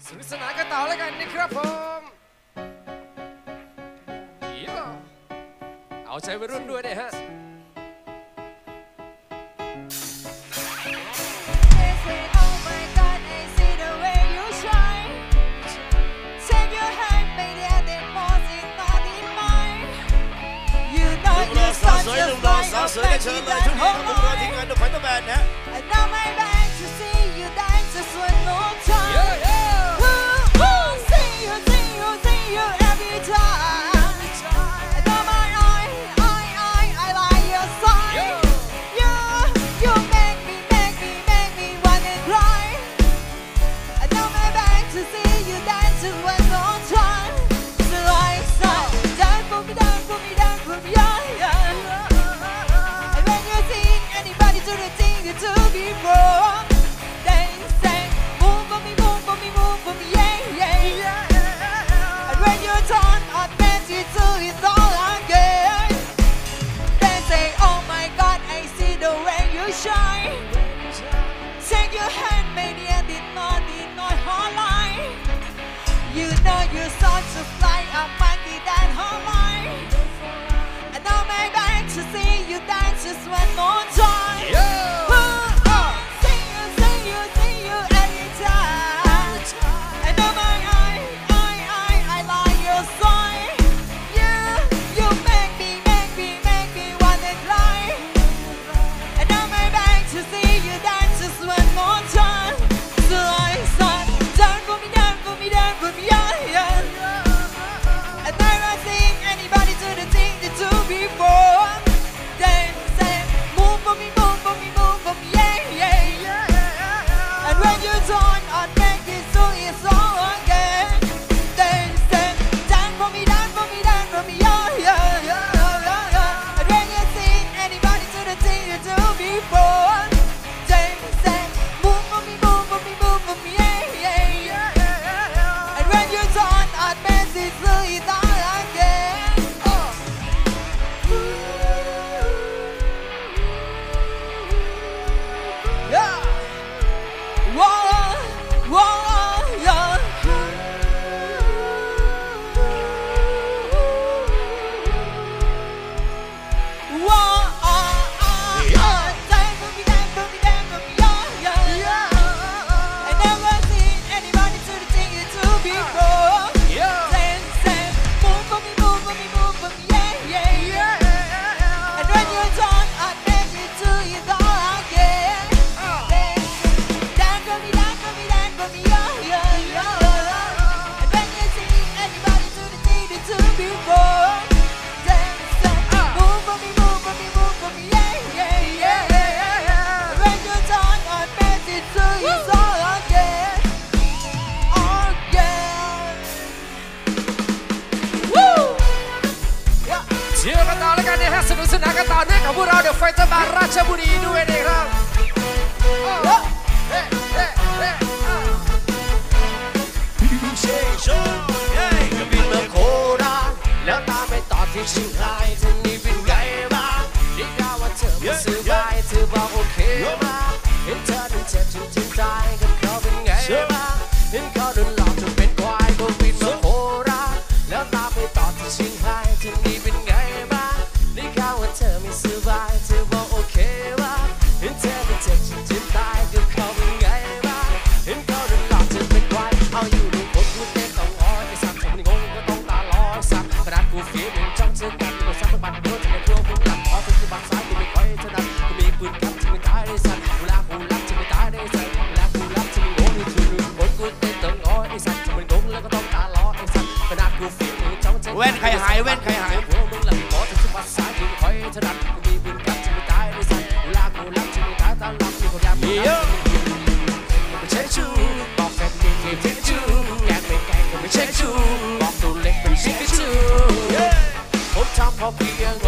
สนุกสนานกันต่อแล้วกันนะครับผมเอาใจวัยรุ่นด้วยเนี่ยฮะสวยหนุ่มหล่อสาวสวยได้เชิญเลยทุกคนทุกคนทีมงานดูไฟเตอร์แบนนะสนุกสนานกันต่อเนื่องกับพวกเราเดี๋ยวไฟเตอร์บาร์ราชบุรีด้วยนะครับก็บินมาโคราชแล้วตามไปต่อที่เชียงรายที่นี่เป็นไงบ้างได้ข่าวว่าเธอไม่สบายเธอบอกโอเคมาเห็นเธอโดนเจ็บจนทิ้งใจกับเขาเป็นไงบ้างเห็นเขาโดนหลอกจนเป็นควายก็บินมาโคราชแล้วตามไปต่อที่เชียงรายที่นี่เป็นไงบ้างได้ข่าวว่าเธอไม่สบายเธอบอกโอเคว่าเห็นเธอเป็นเจ็บจนถึงตายกับเขาเป็นไงบ้างเห็นเขาโดนหลอกจนเป็นควายเอาอยู่ในคนกูเต้นต้องอ้อยไอ้สัตว์ผมนี่งงก็ต้องตาลอยสัตว์กระดาษกูฝีมือจ้องเชื่อกันกูซับบัตรโดนจะเป็นพวกมึงหลับพอถึงที่บัตรซ้ายกูไม่ค่อยถนัดกูมีปืนกับที่ไม่ตายได้สัตว์เวลากูรักจะไม่ตายได้สัตว์เวลากูรักจะไม่งงนี่คือคนกูเต้นต้องอ้อยไอ้สัตว์จะเป็นงงแล้วก็ต้องตาลอยไอ้สัตว์กระดาษกูฝีมือจ้องเชื่อกันแว่นใครหายแว่นใครหายพวกมึงหลับพอถึงที่บัตรซ้ายกูไม่ค่อยถนัดกูมีปืนกับที่ไม่ตายได้สัตว์เวลากูรักจะไม่ตายตาลับกูคนยามมีไม่ใช่ชูบอกแฟนมึงไม่ใช่ชูแกไม่แกก็ไม่ใช่ชูบอกตัวเล็กเป็นชิคกี้ชูผมทำเพราะเพียงง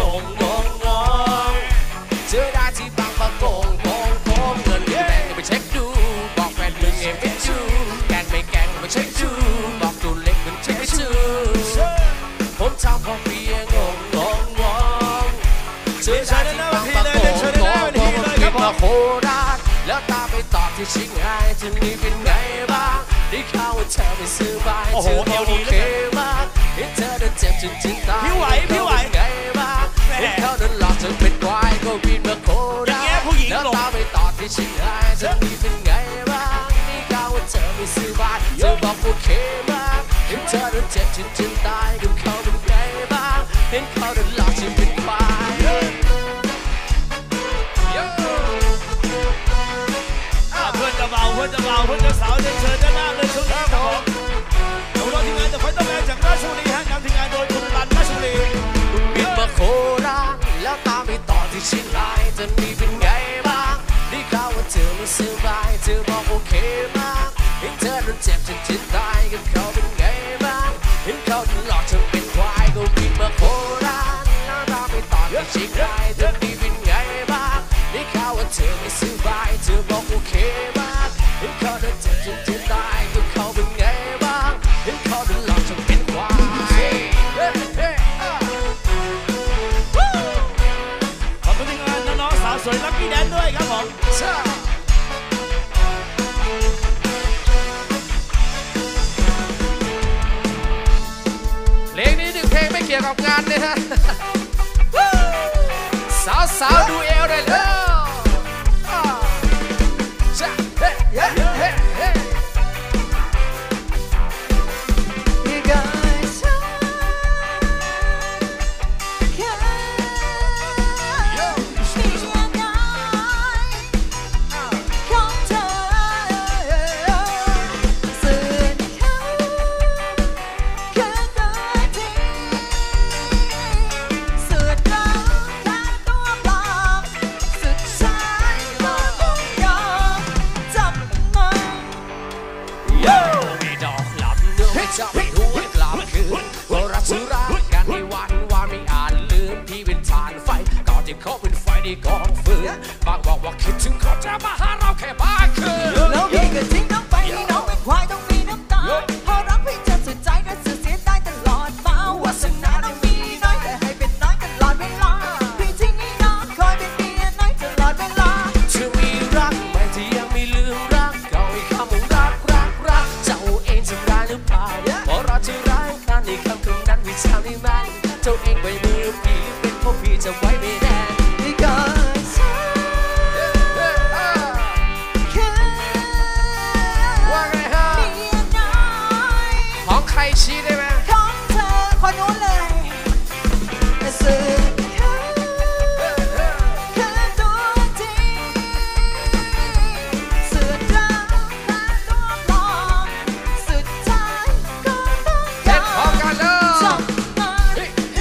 เจอได้ที่บางปะโกงเงินแบงค์ไปเช็คดูบอกแฟนมึงเองไม่ชูแกไม่แกก็ไม่ใช่ชูบอกตัวเล็กเป็นชิคกี้ชูผมทำเพราะเพียงงเจอได้ที่บางปะโกงบินมาโคราชแล้วตามไปต่อที่เชียงรายที่นี่เป็นไงบ้างได้ได้ข่าวว่าเธอไม่สบายเธอบอกโอเคมากเห็นเธอเดินเจ็บจนจิตตายพี่ไหวไงบ้างเห็นเขาเดินหลอกจนเป็นควายก็บินมาโคราชแล้วตามไปต่อที่เชียงรายจะมีเป็นไงบ้างได้ข่าวว่าเธอไม่สบายเธอบอกโอเคมากเห็นเธอเดินเจ็บจนจิตตายก็เขาเป็นไงบ้างเห็นเขาเดินหลอกจนเป็นควายเพื่อนจะเบาเพื่อนจะเบาเพื่อนจะสาวจะเชิญจะหน้าเลยช่วงนี้ครับผมเดี๋ยวเราทีมงานจะไฟต้องแรงจากราชบุรีฮะนำทีมงานโดยคุณรันราชบุรีบินมาโคราชแล้วตามไปต่อที่เชียงรายจะมีเป็นไงบ้างได้ข่าวว่าเธอไม่สบายเธอบอกโอเคมากเห็นเธอโดนเจ็บจนจิตตายกับเขาเป็นไงบ้างเห็นเขาหลอกเธอเป็นควายก็บินมาโคราชแล้วตามไปต่อที่เชียงรายจะมีเป็นไงบ้างได้ข่าวว่าเธอไม่สบายเธอบอกโอเคมากเห็นเขาโดนเจ็บจนจิตตายกับเขาเป็นไงบ้างเห็นเขาหลอกเธอเป็นควายขอบคุณทีมงานน้องๆสาวสวยลัคกี้แดนด้วยครับผมเพลงนี้หนึ่งเพลงไม่เกี่ยวกับงานเลยฮะสาวๆดูเอวได้เลยจะไม่รู้กลับคืนก็รักสุรากันในวันว่าไม่อาจลืมพี่เป็นฐานไฟก่อนที่เขาเป็นไฟในกองฟืนบางบอกว่าคิดถึงเขาจะมาหาเราแค่บ้านคืนแล้วพี่ก็ทิ้งน้องไปให้น้องเป็นควายต้องมีน้ำตาเพราะรักพี่จะสุดใจและสุดเสียได้ตลอดมาวาสนาน้องมีน้อยแต่ให้เป็นน้อยตลอดเวลาพี่ทิ้งให้น้องคอยเป็นเมียน้อยตลอดเวลาเธอมีรักไหมที่ยังไม่ลืมรักเก่าให้คำว่ารักเจ้าเองจะได้หรือเปล่าเพราะเราจะร้ายกันในคำนั้นวิชาไม่แม่นเจ้าเองไปมือพี่เป็นเพราะพี่จะไว้ไม่แน่ว่าไงฮะของใครชี้ได้ไหมของเธอคนนู้นเลยสื่อคือตัวจริงสื่อรักและตัวปลอมสุดท้ายก็ต้องยอมพร้อมกันเลยจบงาน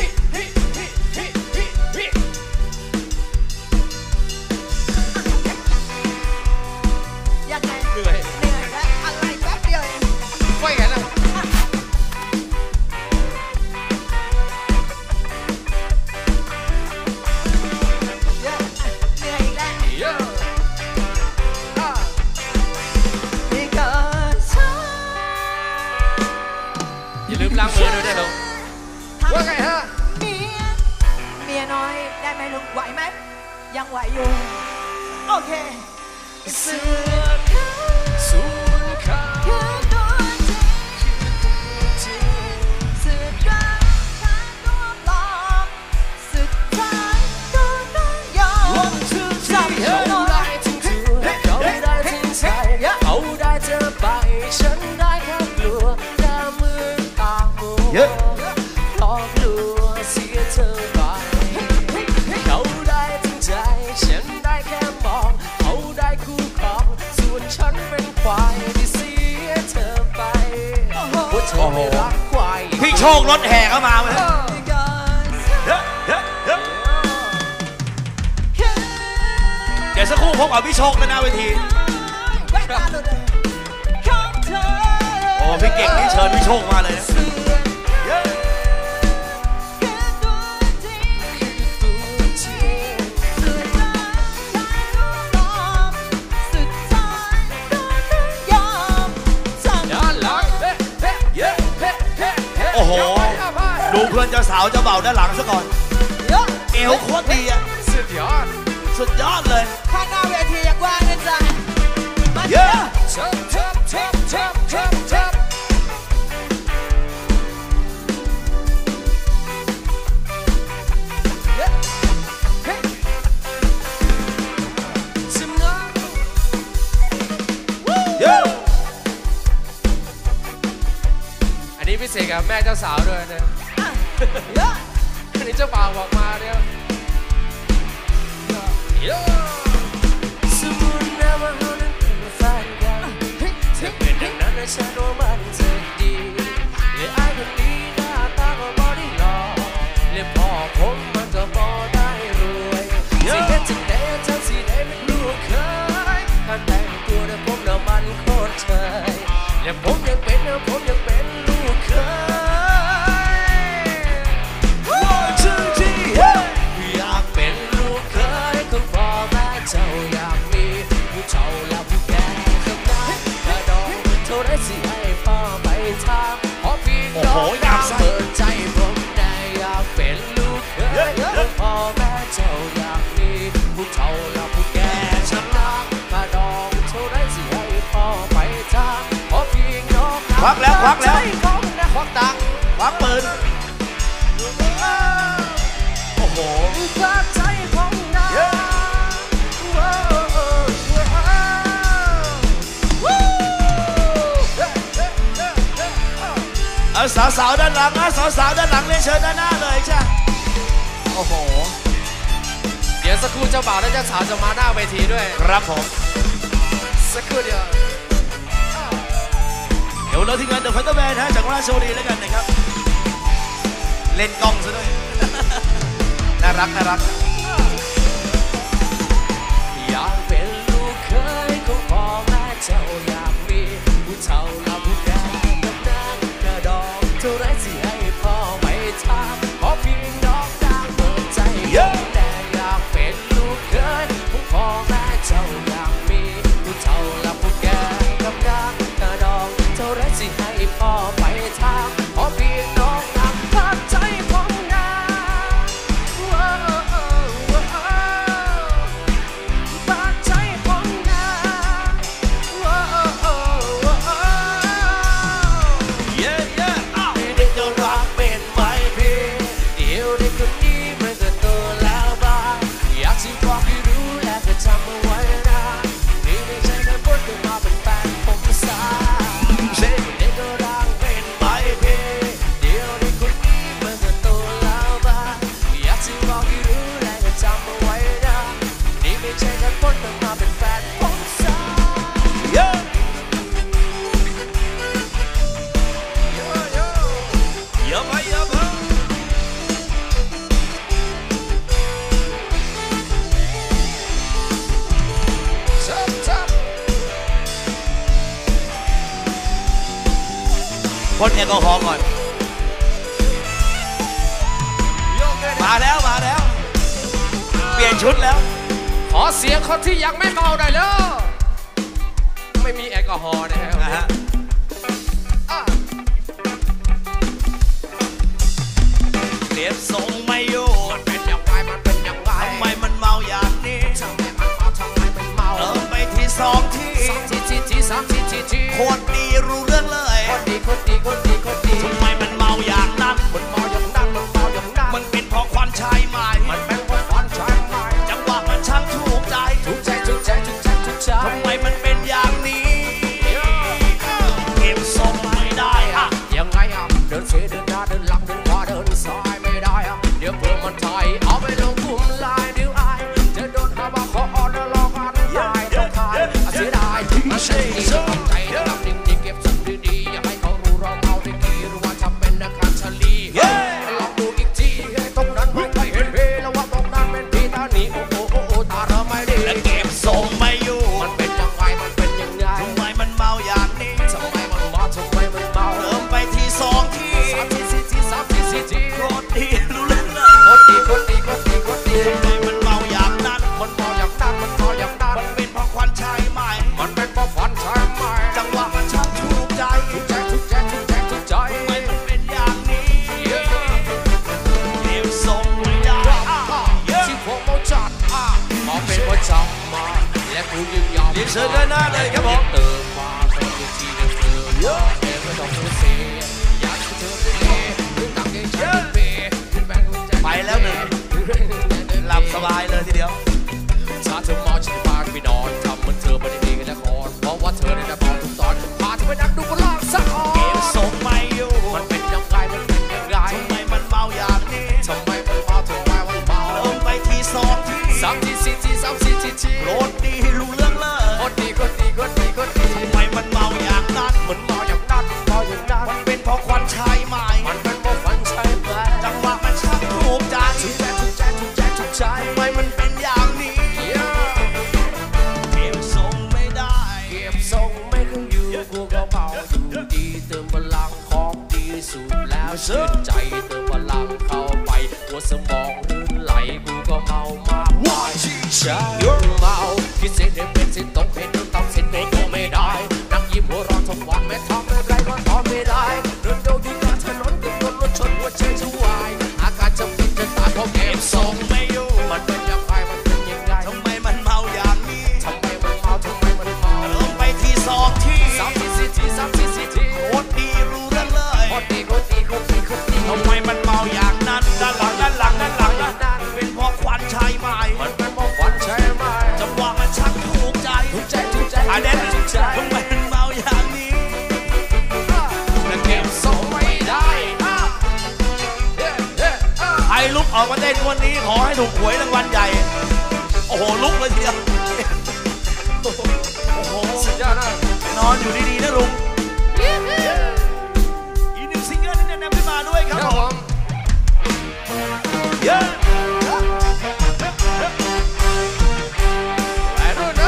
ยังไงเหนื่อยแล้วอะไรแป๊บเดียวเองไม่กันนะอย่าลืมล้างมือด้วยนะลุงว่าไงฮะเมียน้อยได้ไหมลุงไหวไหมยังไหวอยู่โอเคเสื้อสูงขาวคือตัวจริงสุดรักและตัวปลอมสุดท้ายก็ต้องยอมจับเขาได้ทิ้งเธอเขาได้ทิ้งใจเขาได้เธอไปฉันได้แค่กลัวแค่มือตามัวหลอกลวงเสียเธอไปเขาได้ทิ้งใจฉันได้แค่มองเขาได้คู่ครองส่วนฉันเป็นควายที่เสียเธอไปว่าเธอไม่รักควายพี่โชครถแห่เข้ามาเลยเดี๋ยวสักครู่พบกับพี่โชคกันหน้าเวทีโอ้พี่เก่งนี่เชิญพี่โชคมาเลยนะโอ้โหดูเพื่อนเจ้าสาวเจ้าเบ่าด้านหลังซะก่อนเอวโคตรดีอ่ะสุดยอดเลยข้างหน้าเวทีอยากว่างนะจ๊ะเยอะอันนี้พิเศษกับแม่เจ้าสาวด้วยนะอันนี้เจ้าบ่าวบอกมาเนี่ยสมมุตินะว่าเรานั้นเป็นแฟนกันจะเป็นอย่างนั้นนะฉันว่ามันจะดีและไอ้คนนี้หน้าตาก็บ่ได้หล่อและพ่อผมมันก็บ่ได้รวยสิเฮ็ดจังใดจังสิได้เป็นลูกเคยถ้าแต่งตัวเนี่ยผมน่ะมันโคตรเชยและผมยังเป็นลูกเคยอยากเป็นลูกเคยของพ่อแม่เจ้าอยากมีผู้เฒ่าและผู้แก่ข้างหน้ากระดองเท่าไรสิให้พ่อไปทำขอพี่น้องเปิดใจผมได้อยากเป็นลูกเคยของพ่อแม่เจ้าอยากมีผู้เฒ่าและผู้แก่ข้างหน้ากระดองเท่าไรสิให้พ่อไปทำขอพี่น้องควักแล้วควักตังควักปืนโอ้โหใจของนายเอาสาวๆด้านหลังนะสาวๆด้านหลังเรียนเชิญด้านหน้าเลยจ้ะโอ้โหเดี๋ยวสักครู่เจ้าบ่าวและเจ้าสาวจะมาหน้าเวทีด้วยครับผมสักครู่เดียวเดี๋ยวเราทีมงานเดอะไฟเตอร์แบนด์จากราชบุรีแล้วกันนะครับเล่นกล้องซะด้วยน่ารักอยากเป็นลูกเคยของพ่อแม่เจ้าอยากมีผู้เฒ่าและผู้แก่กับนางกระดองเท่าไรสิให้พ่อไปทำขอพี่น้องดังเปิดใจแต่อยากเป็นลูกเคยของพ่อแม่เจ้าอยากมีผู้เฒ่าและผู้แก่กับนางกระดองเท่าไรสิให้พ่อไปทำขอพี่น้องดังเปิดใจของนางจำเอาไว้นะนี่ไม่ใช่แค่พูดขึ้นมาเป็นแฟนผมซะเด็กก็รักเป็นใบพี่เดี๋ยวนี้คนนี้มันก็โตแล้วบ้างอยากจะบอกให้รู้และก็จำเอาไว้นะนี่ไม่ใช่แค่พูดขึ้นมาเป็นแฟนผมซะเยอะไปพ่นแอลกอฮอล์ก่อนมาแล้วเปลี่ยนชุดแล้วขอเสียงคนที่ยังไม่เมาได้เลยไม่มีแอลกอฮอล์นะฮะเรียบทรงไม่อยู่มันเป็นยังไงทำไมมันเมาอย่างนี้ทำไมมันเมาไปที่สองที่คนดีรู้เรื่องเลยคนดีทำไมมันเมาอย่างนั้นมันเป็นเพราะควันชายใหม่จังหวะมันช่างถูกใจทำไมมันเป็นอย่างนี้เก็บทรงไม่ได้อะยังไงอะเดินเสียเดินหน้าเดินหลังเดินขวาเดินซ้ายไม่ได้อะเดี๋ยวเพื่อมันไทยเอาไปลงกลุ่มไลน์เดี๋ยวอายจะโดนหาว่าขอออนแล้วรอกันได้ต้องขายเสียดายมาเสียดีทำใจนะครับจริงๆเก็บสักดีๆอย่าให้เขารู้เราเมาได้กี่หรือว่าทำเป็นนักการชลีลองดูอีกทีตรงนั้นไม่เคยเห็นพี่แล้วว่าตรงนั้นเป็นพี่ตาหนีโอ้ตาเราไม่ดีและเก็บทรงไม่อยู่มันเป็นยังไงทำไมมันเมาอย่างนี้ทำไมมันเมาเริ่มไปที่สองที่โคตรดีรู้เรื่องเลยโคตรดีทำไมมันเมาอย่างนั้นมันเป็นเพราะควันชายใหม่จังหวะมันช่างถูกใจทำไมมันเป็นอย่างนี้เก็บทรงไม่ได้ที่พวกเขาจัดมาเป็นประจำมาและกูยืนยาวเรียนเชิญด้านหน้าเลยครับผมเติมมาทีโรดดีรู้เรื่องเลยคนดีคนดีคนดีคนดีทำไมมันเมาอย่างนั้นมันเมาอย่างนั้นเมาอย่างนั้นมันเป็นเพราะควันชายใหม่มันเป็นเพราะฝันใช่ไหมจังหวะมันช่างถูกใจถูกใจถูกใจถูกใจถูกใจทำไมมันเป็นอย่างนี้เก็บทรงไม่ได้เก็บทรงไม่ขึ้นอยู่กูก็เมาอยู่ดีเติมพลังของดีสูบแล้วชื่นใจเติมพลังเข้าไปหัวสมองลื่นไหลกูก็เมามากมายฉันเมาคิดเส้นให้เป็นเส้นตรงให้เดินตามเส้นโน้ตก็ไม่ได้นั่งยิ้มหัวเราะทั้งวันไม่ทำอะไรก็ทำไม่ได้เดินเดินอยู่กลางถนนก็โดนรถชนหัวใจจะวายอาการจะเป็นจะตายเพราะเก็บทรงไม่อยู่มันเป็นยังไงมันเป็นยังไงทำไมมันเมาอย่างนี้ทำไมมันเมาทำไมมันเมาเติมไปทีสองทีสามทีสี่ทีสามทีสี่ทีโคตรดีรู้เรื่องเลยคนดีคนดีคนดีคนดีทำไมมันเมาอย่างนั้นด้านหลังด้านหลังด้านหลังด้านเป็นเพราะควันชายใหม่มันเป็นเพราะฝันใช่ไหมจังหวะมันช่างถูกใจถูกใจถูกใจอาเดนถูกใจทำไมมันเมาอย่างนี้แต่เก็บทรงไม่ได้ใครลุกออกมาเต้นวันนี้ขอให้ถูกหวยรางวัลใหญ่ โอ้โหลุกเลยทีเดียวโอ้โหสุดยอดนะนอนอยู่ดีๆนะลุงอีกหนึ่งซิงเกิลที่แนะนำขึ้นมาด้วยครับครับผผม มเยอะไปดูนะ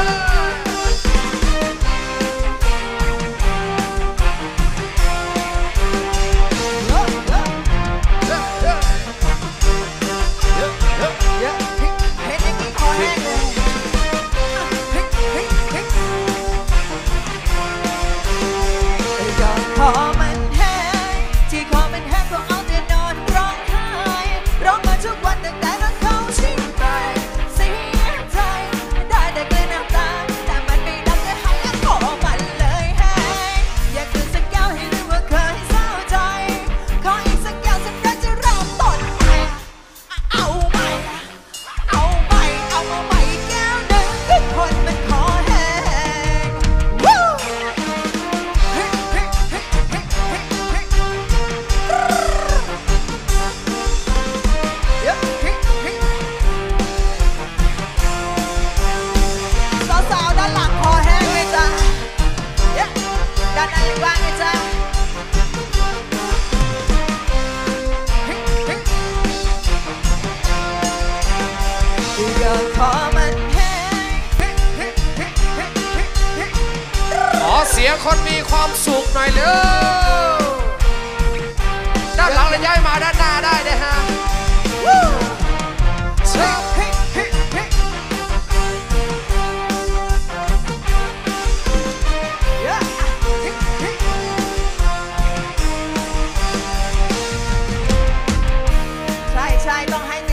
ขอมันแห้งที่ขอมันแห้งก็เอาแต่นอนร้องไห้ร้องมาทุกวันตั้งแต่รักเขาชิ้นไปเสียใจได้แต่กลืนน้ำตาแต่มันไม่ดับจะหายก็ขอมันเลยแห้งอยากคืนสักแก้วให้รู้ว่าเคยเศร้าใจขออีกสักแก้วสักครั้งจะเริ่มต้นใหม่เอาใหม่เอาใหม่เอามาใหม่อีกแก้วหนึ่งทุกคนมันขอแห้งวู้สาวๆด้านหลังคอแห้งเลยจ้ะด้านในบ้างเลยจ้ะอยากขอมันแห้งขอเสียงคนมีความสุขหน่อยเร็วด้านหลังเลยย้ายมาด้านหน้าได้นะฮะใช่ต้องให้